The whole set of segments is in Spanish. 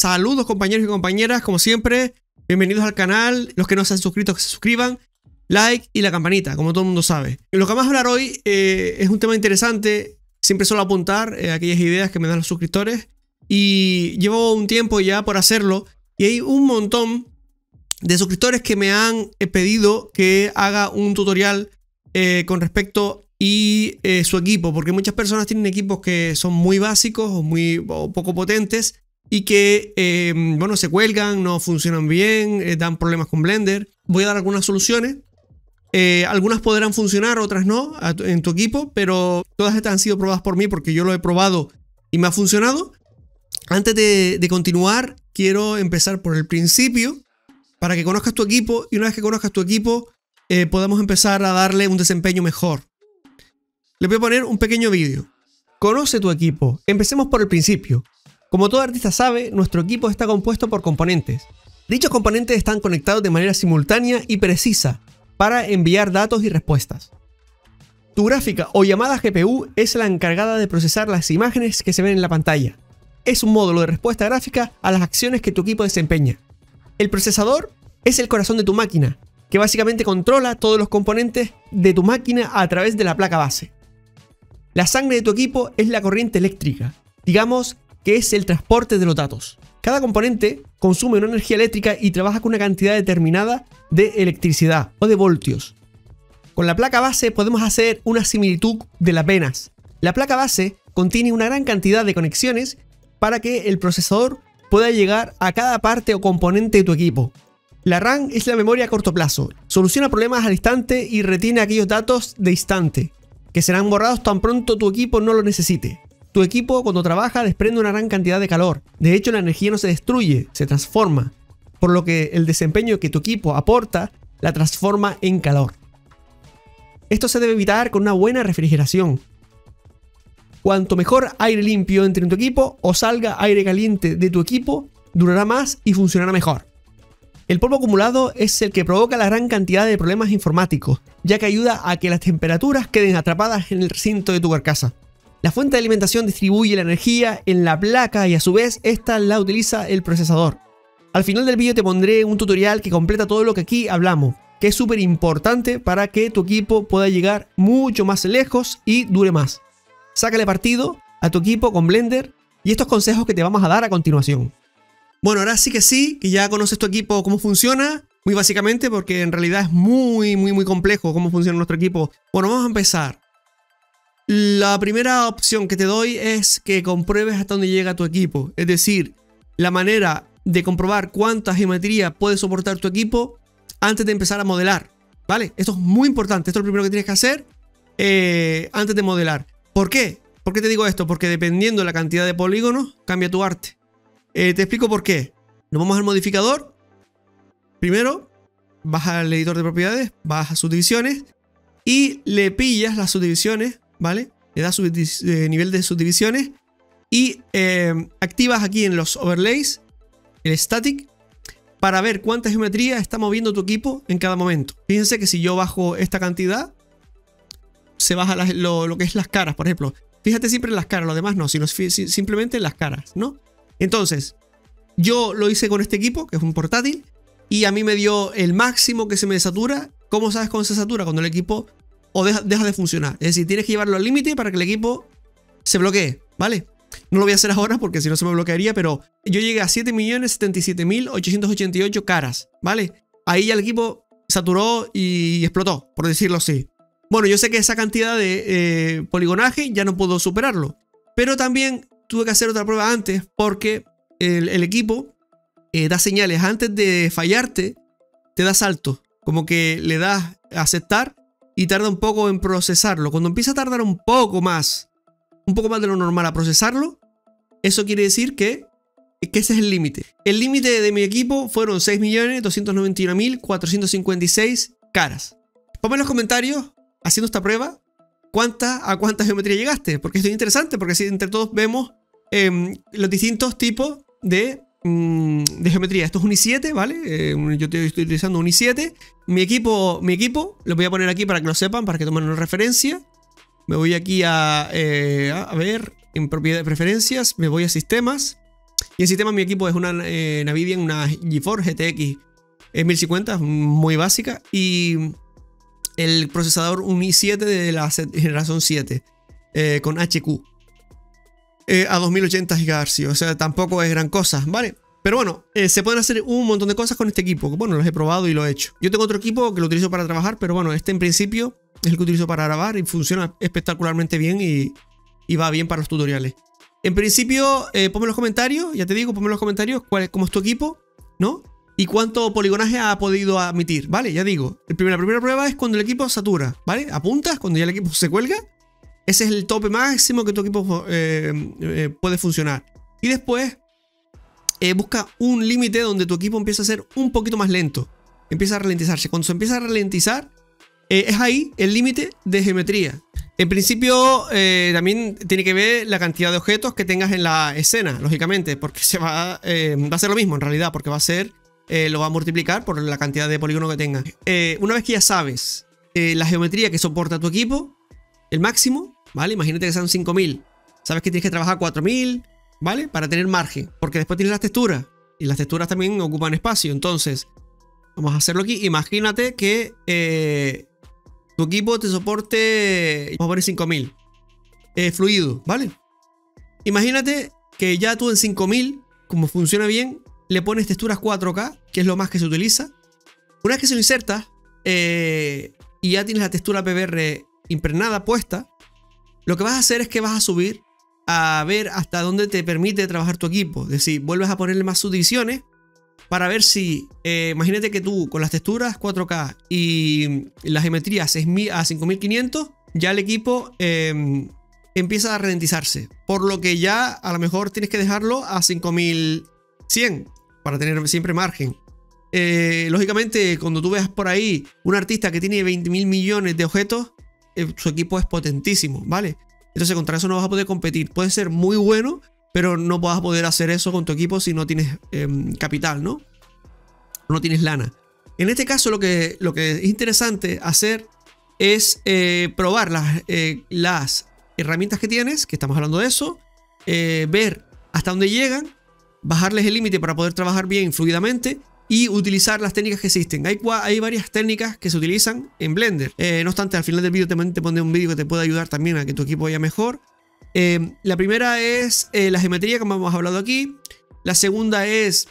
Saludos compañeros y compañeras, como siempre, bienvenidos al canal. Los que no se han suscrito, que se suscriban, like y la campanita, como todo el mundo sabe. Lo que vamos a hablar hoy es un tema interesante. Siempre suelo apuntar aquellas ideas que me dan los suscriptores y llevo un tiempo ya por hacerlo y hay un montón de suscriptores que me han pedido que haga un tutorial con respecto y su equipo, porque muchas personas tienen equipos que son muy básicos o poco potentes y que bueno, se cuelgan, no funcionan bien, dan problemas con Blender. Voy a dar algunas soluciones. Algunas podrán funcionar, otras no en tu equipo, pero todas estas han sido probadas por mí porque yo lo he probado y me ha funcionado. Antes de continuar, quiero empezar por el principio para que conozcas tu equipo y una vez que conozcas tu equipo podamos empezar a darle un desempeño mejor. Les voy a poner un pequeño vídeo. Conoce tu equipo. Empecemos por el principio. Como todo artista sabe, nuestro equipo está compuesto por componentes. Dichos componentes están conectados de manera simultánea y precisa para enviar datos y respuestas. Tu gráfica o llamada GPU es la encargada de procesar las imágenes que se ven en la pantalla. Es un módulo de respuesta gráfica a las acciones que tu equipo desempeña. El procesador es el corazón de tu máquina, que básicamente controla todos los componentes de tu máquina a través de la placa base. La sangre de tu equipo es la corriente eléctrica, digamos que es el transporte de los datos. Cada componente consume una energía eléctrica y trabaja con una cantidad determinada de electricidad o de voltios. Con la placa base podemos hacer una similitud de las venas. La placa base contiene una gran cantidad de conexiones para que el procesador pueda llegar a cada parte o componente de tu equipo. La RAM es la memoria a corto plazo, soluciona problemas al instante y retiene aquellos datos de instante, que serán borrados tan pronto tu equipo no lo necesite. Tu equipo cuando trabaja desprende una gran cantidad de calor. De hecho, la energía no se destruye, se transforma. Por lo que el desempeño que tu equipo aporta la transforma en calor. Esto se debe evitar con una buena refrigeración. Cuanto mejor aire limpio entre en tu equipo o salga aire caliente de tu equipo, durará más y funcionará mejor. El polvo acumulado es el que provoca la gran cantidad de problemas informáticos, ya que ayuda a que las temperaturas queden atrapadas en el recinto de tu carcasa. La fuente de alimentación distribuye la energía en la placa y a su vez esta la utiliza el procesador. Al final del vídeo te pondré un tutorial que completa todo lo que aquí hablamos, que es súper importante para que tu equipo pueda llegar mucho más lejos y dure más. Sácale partido a tu equipo con Blender y estos consejos que te vamos a dar a continuación. Bueno, ahora sí, que ya conoces tu equipo cómo funciona, muy básicamente porque en realidad es muy complejo cómo funciona nuestro equipo. Bueno, vamos a empezar. La primera opción que te doy es que compruebes hasta dónde llega tu equipo. Es decir, la manera de comprobar cuánta geometría puede soportar tu equipo antes de empezar a modelar, ¿vale? Esto es muy importante, esto es lo primero que tienes que hacer antes de modelar. ¿Por qué? ¿Por qué te digo esto? Porque dependiendo de la cantidad de polígonos, cambia tu arte. Te explico por qué. Nos vamos al modificador. Primero, vas al editor de propiedades, vas a subdivisiones y le pillas las subdivisiones, ¿vale? Le das nivel de subdivisiones y activas aquí en los overlays el static para ver cuánta geometría está moviendo tu equipo en cada momento. Fíjense que si yo bajo esta cantidad, se baja lo que es las caras, por ejemplo. Fíjate siempre en las caras, lo demás no, sino simplemente en las caras, ¿no? Entonces, yo lo hice con este equipo, que es un portátil, y a mí me dio el máximo que se me satura. ¿Cómo sabes cómo se satura? Cuando el equipo deja de funcionar. Es decir, tienes que llevarlo al límite para que el equipo se bloquee, ¿vale? No lo voy a hacer ahora porque si no se me bloquearía, pero yo llegué a 7.077.888 caras, ¿vale? Ahí ya el equipo saturó y explotó, por decirlo así. Bueno, yo sé que esa cantidad de poligonaje ya no puedo superarlo, pero también tuve que hacer otra prueba antes porque el equipo da señales. Antes de fallarte, te da saltos, como que le das a aceptar y tarda un poco en procesarlo. Cuando empieza a tardar un poco más de lo normal a procesarlo, eso quiere decir que ese es el límite. El límite de mi equipo fueron 6.291.456 caras. Ponme en los comentarios, haciendo esta prueba, a cuánta geometría llegaste, porque esto es interesante, porque así entre todos vemos los distintos tipos de geometría. Esto es un i7, ¿vale? Yo estoy utilizando un i7. Mi equipo, lo voy a poner aquí para que lo sepan, para que tomen una referencia. Me voy aquí a ver, en propiedad de preferencias, me voy a sistemas Y el sistema, mi equipo es una Nvidia, una GeForce GTX 1050, muy básica. Y el procesador un i7 de la generación 7 con HQ a 2080 GHz. O sea, tampoco es gran cosa, ¿vale? Pero bueno, se pueden hacer un montón de cosas con este equipo. Bueno, los he probado y lo he hecho. Yo tengo otro equipo que lo utilizo para trabajar, pero bueno, este en principio es el que utilizo para grabar y funciona espectacularmente bien y va bien para los tutoriales. En principio, ponme en los comentarios, ya te digo, ponme en los comentarios cómo es tu equipo, ¿no? Y cuánto poligonaje ha podido admitir, ¿vale? Ya digo, la primera prueba es cuando el equipo satura, ¿vale? Apuntas, cuando ya el equipo se cuelga. Ese es el tope máximo que tu equipo puede funcionar. Y después, busca un límite donde tu equipo empieza a ser un poquito más lento. Empieza a ralentizarse. Cuando se empieza a ralentizar, es ahí el límite de geometría. En principio, también tiene que ver la cantidad de objetos que tengas en la escena, lógicamente, porque va a ser lo mismo en realidad, porque va a ser, lo va a multiplicar por la cantidad de polígonos que tengas. Una vez que ya sabes la geometría que soporta tu equipo, el máximo, ¿vale? Imagínate que sean 5000. Sabes que tienes que trabajar 4000, ¿vale? Para tener margen, porque después tienes las texturas, y las texturas también ocupan espacio. Entonces, vamos a hacerlo aquí. Imagínate que tu equipo te soporte, vamos a poner 5000 fluido, ¿vale? Imagínate que ya tú en 5000, como funciona bien, le pones texturas 4K, que es lo más que se utiliza. Una vez que se lo insertas y ya tienes la textura PBR impregnada, puesta, lo que vas a hacer es que vas a subir a ver hasta dónde te permite trabajar tu equipo. Es decir, vuelves a ponerle más subdivisiones para ver si, imagínate que tú con las texturas 4K y la geometría a 5500, ya el equipo empieza a ralentizarse. Por lo que ya a lo mejor tienes que dejarlo a 5100 para tener siempre margen. Lógicamente, cuando tú veas por ahí un artista que tiene 20.000 millones de objetos, su equipo es potentísimo, ¿vale? Entonces contra eso no vas a poder competir. Puede ser muy bueno, pero no vas a poder hacer eso con tu equipo si no tienes capital, ¿no? No tienes lana. En este caso lo que es interesante hacer es probar las herramientas que tienes, que estamos hablando de eso, ver hasta dónde llegan, bajarles el límite para poder trabajar bien fluidamente y utilizar las técnicas que existen. Hay varias técnicas que se utilizan en Blender. No obstante, al final del vídeo te pondré un vídeo que te puede ayudar también a que tu equipo vaya mejor. La primera es la geometría, como hemos hablado aquí. La segunda es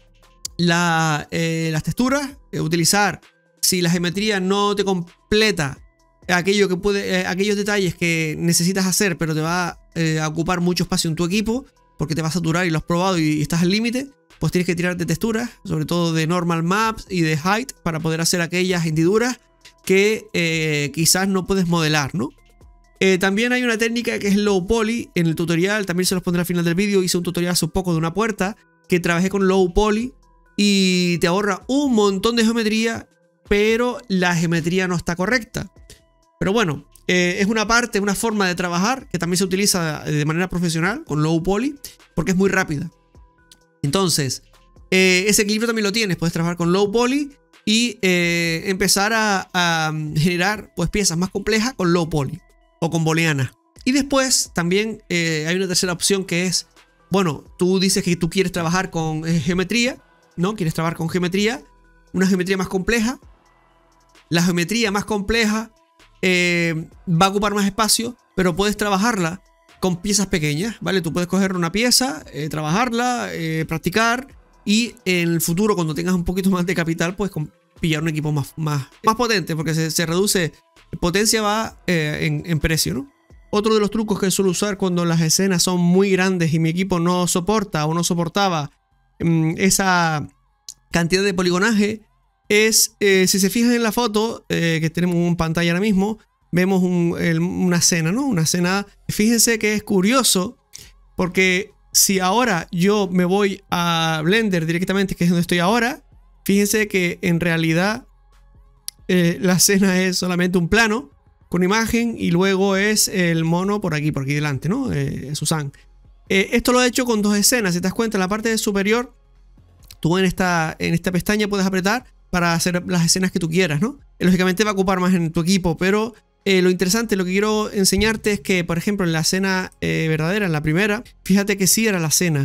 las texturas. Utilizar, si la geometría no te completa aquellos detalles que necesitas hacer, pero te va a ocupar mucho espacio en tu equipo, porque te va a saturar y lo has probado y estás al límite, pues tienes que tirar de texturas, sobre todo de normal maps y de height, para poder hacer aquellas hendiduras que quizás no puedes modelar, ¿no? También hay una técnica que es low poly. En el tutorial, también se los pondré al final del vídeo, hice un tutorial hace un poco de una puerta que trabajé con low poly y te ahorra un montón de geometría, pero la geometría no está correcta. Pero bueno, es una forma de trabajar que también se utiliza de manera profesional con low poly, porque es muy rápida. Entonces, ese equilibrio también lo tienes. Puedes trabajar con low poly y empezar a generar pues piezas más complejas con low poly o con booleana. Y después también hay una tercera opción que es, bueno, tú dices que tú quieres trabajar con geometría, ¿no? Quieres trabajar con geometría, una geometría más compleja. La geometría más compleja va a ocupar más espacio, pero puedes trabajarla con piezas pequeñas, ¿vale? Tú puedes coger una pieza, trabajarla, practicar y en el futuro, cuando tengas un poquito más de capital, pues pillar un equipo más potente, porque se reduce, potencia va en precio, ¿no? Otro de los trucos que suelo usar cuando las escenas son muy grandes y mi equipo no soporta o no soportaba esa cantidad de poligonaje es, si se fijan en la foto que tenemos en pantalla ahora mismo, vemos una escena, ¿no? Una escena, fíjense que es curioso, porque si ahora yo me voy a Blender directamente, que es donde estoy ahora, fíjense que en realidad la escena es solamente un plano con imagen y luego es el mono por aquí delante, ¿no? Susan. Esto lo he hecho con dos escenas. Si te das cuenta, en la parte superior, tú en esta pestaña puedes apretar para hacer las escenas que tú quieras, ¿no? Lógicamente va a ocupar más en tu equipo, pero lo interesante, lo que quiero enseñarte es que, por ejemplo, en la escena verdadera, en la primera, fíjate que sí era la escena.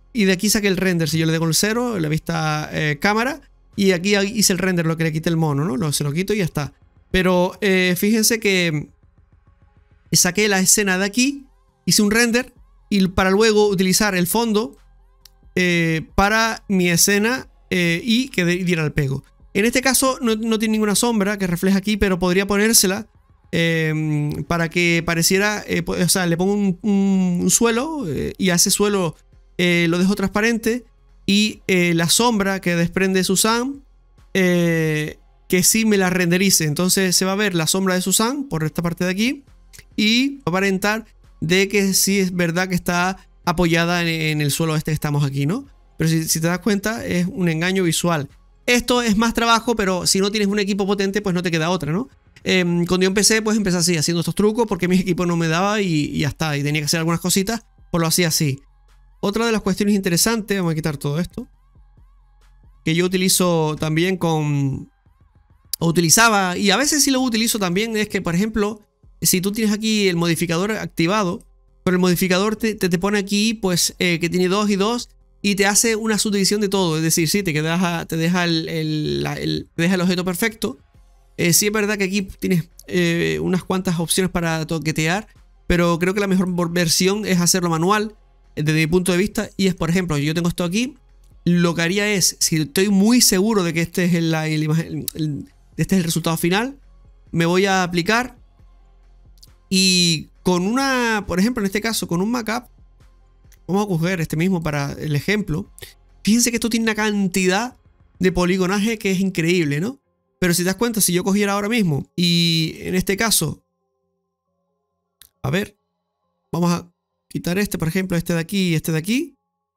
Y de aquí saqué el render. Si yo le doy con el 0, la vista cámara. Y aquí hice el render, lo que le quité el mono, ¿no? Se lo quito y ya está. Pero fíjense que saqué la escena de aquí. Hice un render. Y para luego utilizar el fondo para mi escena y que diera el pego. En este caso no tiene ninguna sombra que refleja aquí, pero podría ponérsela para que pareciera, o sea, le pongo un suelo y a ese suelo lo dejo transparente y la sombra que desprende Susan que sí me la renderice. Entonces se va a ver la sombra de Susan por esta parte de aquí y va a aparentar de que sí es verdad que está apoyada en el suelo este que estamos aquí, ¿no? Pero si te das cuenta es un engaño visual. Esto es más trabajo, pero si no tienes un equipo potente pues no te queda otra, ¿no? Cuando yo empecé pues empecé así, haciendo estos trucos porque mi equipo no me daba y ya está. Y tenía que hacer algunas cositas, pues lo hacía así. Otra de las cuestiones interesantes, vamos a quitar todo esto, que yo utilizo también o utilizaba, y a veces sí lo utilizo también, es que por ejemplo, si tú tienes aquí el modificador activado, pero el modificador te pone aquí pues que tiene 2 y 2 y te hace una subdivisión de todo. Es decir, sí, te deja el objeto perfecto. Sí es verdad que aquí tienes unas cuantas opciones para toquetear, pero creo que la mejor versión es hacerlo manual desde mi punto de vista. Y es, por ejemplo, yo tengo esto aquí, lo que haría es, si estoy muy seguro de que este es el resultado final, me voy a aplicar y con una, por ejemplo, en este caso, con un Mockup, vamos a coger este mismo para el ejemplo. Fíjense que esto tiene una cantidad de poligonaje que es increíble, ¿no? Pero si te das cuenta, si yo cogiera ahora mismo y en este caso, a ver, vamos a quitar este, por ejemplo, este de aquí y este de aquí.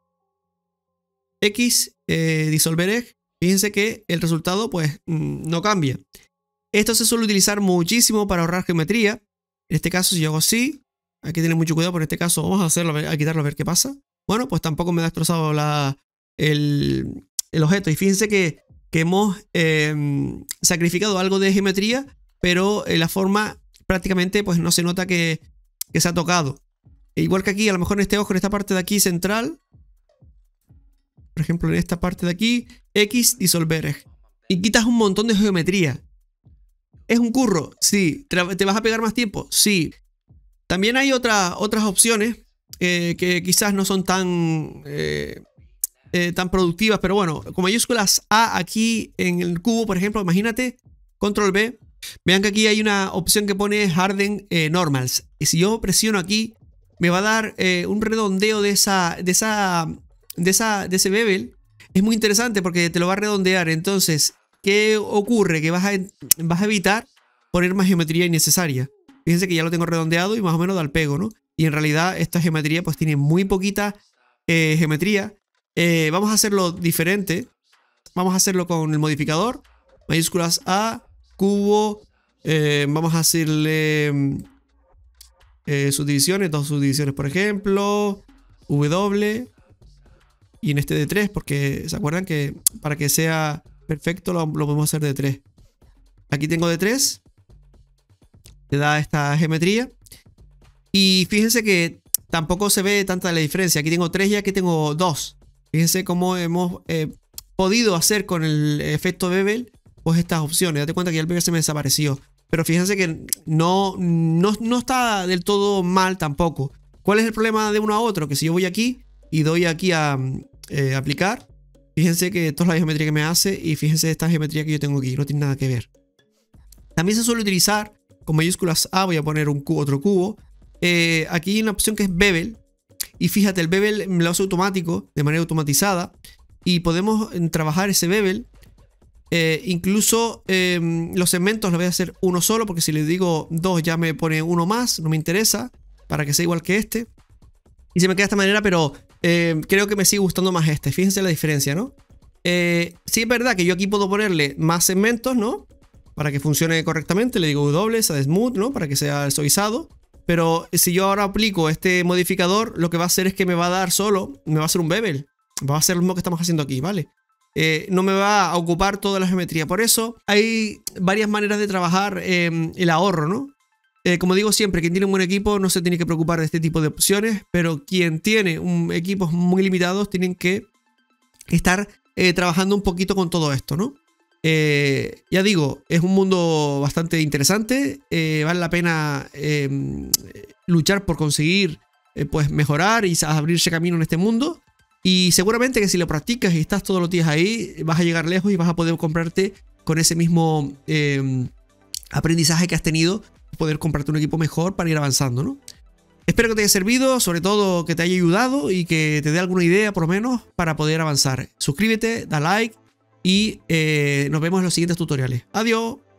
X, disolver Edge. Fíjense que el resultado pues no cambia. Esto se suele utilizar muchísimo para ahorrar geometría. En este caso, si yo hago así, hay que tener mucho cuidado, pero en este caso vamos a hacerlo, a quitarlo a ver qué pasa. Bueno, pues tampoco me ha destrozado el objeto. Y fíjense que hemos sacrificado algo de geometría, pero la forma prácticamente pues no se nota que se ha tocado. E igual que aquí, a lo mejor en este ojo, en esta parte de aquí central, por ejemplo en esta parte de aquí, X, disolver. Y quitas un montón de geometría. ¿Es un curro? Sí. ¿Te vas a pegar más tiempo? Sí. También hay otras opciones que quizás no son tan productivas, pero bueno, con mayúsculas A aquí en el cubo, por ejemplo, imagínate, control B, vean que aquí hay una opción que pone Harden Normals, y si yo presiono aquí, me va a dar un redondeo de ese bevel. Es muy interesante porque te lo va a redondear. Entonces, ¿qué ocurre? Que vas a evitar poner más geometría innecesaria. Fíjense que ya lo tengo redondeado y más o menos da el pego, ¿no? Y en realidad esta geometría pues tiene muy poquita geometría. Vamos a hacerlo diferente. Vamos a hacerlo con el modificador. Mayúsculas A, cubo. Vamos a hacerle subdivisiones, 2 subdivisiones por ejemplo. W. Y en este de 3, porque se acuerdan que para que sea perfecto lo podemos hacer de 3. Aquí tengo de 3. Te da esta geometría. Y fíjense que tampoco se ve tanta la diferencia. Aquí tengo 3 y aquí tengo 2. Fíjense cómo hemos podido hacer con el efecto bevel pues estas opciones. Date cuenta que ya el bevel se me desapareció. Pero fíjense que no está del todo mal tampoco. ¿Cuál es el problema de uno a otro? Que si yo voy aquí y doy aquí a aplicar, fíjense que esto es la geometría que me hace y fíjense esta geometría que yo tengo aquí. No tiene nada que ver. También se suele utilizar con mayúsculas A. Voy a poner otro cubo. Aquí hay una opción que es bevel. Y fíjate, el bevel me lo hace automático, de manera automatizada. Y podemos trabajar ese bevel. Incluso los segmentos los voy a hacer uno solo, porque si le digo 2 ya me pone uno más. No me interesa, para que sea igual que este. Y se me queda de esta manera, pero creo que me sigue gustando más este. Fíjense la diferencia, ¿no? Sí es verdad que yo aquí puedo ponerle más segmentos, ¿no? Para que funcione correctamente. Le digo W, Side Smooth, ¿no? Para que sea suavizado. Pero si yo ahora aplico este modificador, lo que va a hacer es que me va a dar solo, me va a hacer un bevel. Va a hacer lo mismo que estamos haciendo aquí, ¿vale? No me va a ocupar toda la geometría. Por eso hay varias maneras de trabajar el ahorro, ¿no? Como digo siempre, quien tiene un buen equipo no se tiene que preocupar de este tipo de opciones, pero quien tiene equipos muy limitados tienen que estar trabajando un poquito con todo esto, ¿no? Ya digo, es un mundo bastante interesante, vale la pena luchar por conseguir pues mejorar y abrirse camino en este mundo, y seguramente que si lo practicas y estás todos los días ahí, vas a llegar lejos y vas a poder comprarte con ese mismo aprendizaje que has tenido, poder comprarte un equipo mejor para ir avanzando, ¿no? Espero que te haya servido, sobre todo que te haya ayudado y que te dé alguna idea por lo menos para poder avanzar. Suscríbete, da like y nos vemos en los siguientes tutoriales. Adiós.